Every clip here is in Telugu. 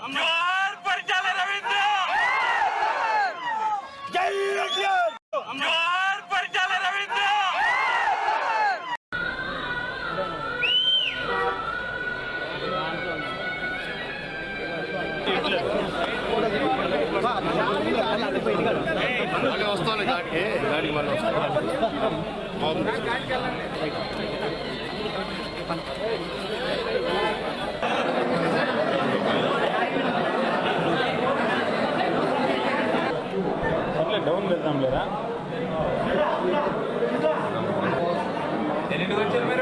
जोहार परिचालन रवींद्र जय जोहार परिचालन रवींद्र गाड़ी డౌన్ వెళ్తాం లేదా ఎన్ని వచ్చారు మీరు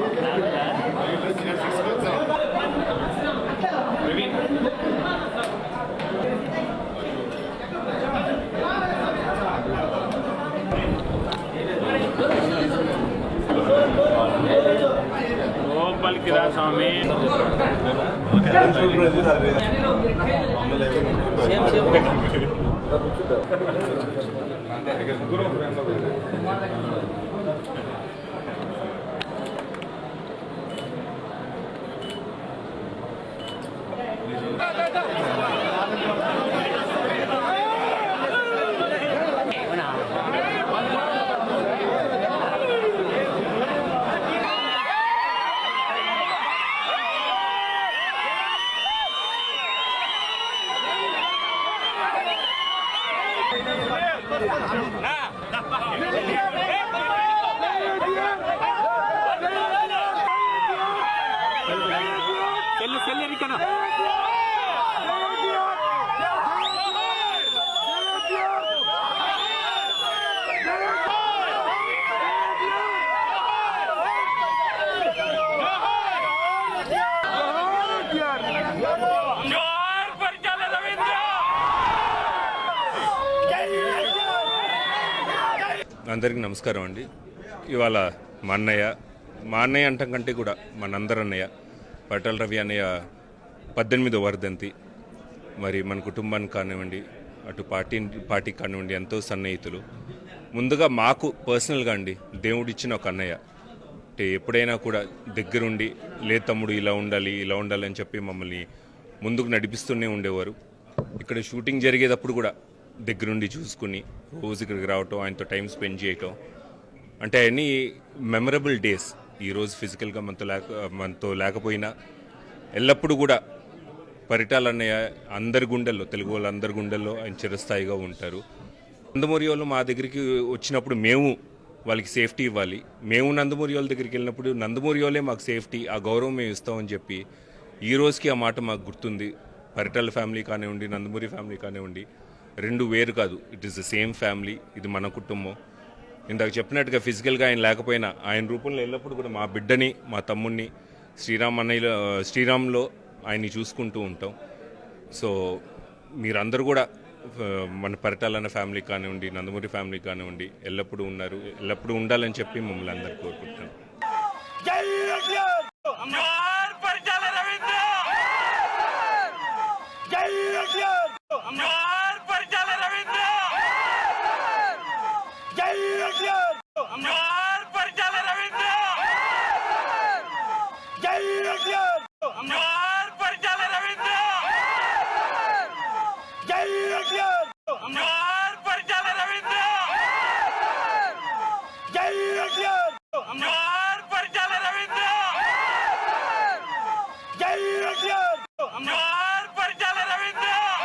లోపలికి రా స్వామి అందరికీ నమస్కారం అండి. ఇవాళ మా అన్నయ్య అంటం కంటే కూడా మనందరి అన్నయ్య పరిటాల రవి అన్నయ్య 18వ వర్ధంతి. మరి మన కుటుంబానికి కానివ్వండి, అటు పార్టీకి కానివ్వండి, ఎంతో సన్నిహితులు. ముందుగా మాకు పర్సనల్గా అండి దేవుడిచ్చిన ఒక అన్నయ్య. అంటే ఎప్పుడైనా కూడా దగ్గరుండి లేదు తమ్ముడు ఇలా ఉండాలి అని చెప్పి మమ్మల్ని ముందుకు నడిపిస్తూనే ఉండేవారు. ఇక్కడ షూటింగ్ జరిగేటప్పుడు కూడా దగ్గరుండి చూసుకుని రోజు ఇక్కడికి రావటం, ఆయనతో టైం స్పెండ్ చేయటం, అంటే అన్ని మెమరబుల్ డేస్. ఈరోజు ఫిజికల్గా మనతో లేకపోయినా ఎల్లప్పుడూ కూడా పరిటాల అన్నయ్య అందరి గుండెల్లో, తెలుగు వాళ్ళందరి గుండెల్లో ఆయన చిరస్థాయిగా ఉంటారు. నందమూరి వాళ్ళు మా దగ్గరికి వచ్చినప్పుడు మేము వాళ్ళకి సేఫ్టీ ఇవ్వాలి. మేము నందమూరి వాళ్ళ దగ్గరికి వెళ్ళినప్పుడు నందమూరి వాళ్ళే మాకు సేఫ్టీ, ఆ గౌరవం మేము ఇస్తామని చెప్పి ఈ రోజుకి ఆ మాట మాకు గుర్తుంది. పరిటాల ఫ్యామిలీ కానివ్వండి, నందమూరి ఫ్యామిలీ కానివ్వండి, రెండు వేరు కాదు. It is the same family. ఇది మన కుటుంబం. ఇందాక చెప్పినట్టుగా ఫిజికల్గా ఆయన లేకపోయినా ఆయన రూపంలో ఎల్లప్పుడు కూడా మా బిడ్డని, మా తమ్ముడిని, శ్రీరామ్లో ఆయన్ని చూసుకుంటూ ఉంటాం. సో మీరందరూ కూడా మన పరిటాలన్న ఫ్యామిలీ కానివ్వండి, నందమూరి ఫ్యామిలీ కానివ్వండి ఎల్లప్పుడూ ఉన్నారు, ఎల్లప్పుడూ ఉండాలని చెప్పి మమ్మల్ని అందరూ కోరుకుంటున్నాం. जोहार परिचालन रवींद्र जय जोहार परिचालन रवींद्र जय जोहार परिचालन रवींद्र जय जोहार परिचालन रवींद्र जय जोहार परिचालन रवींद्र जय जोहार परिचालन रवींद्र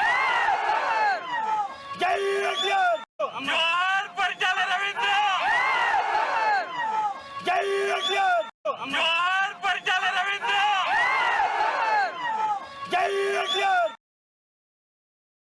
जय जोहार परिचालन रवींद्र जय जोहार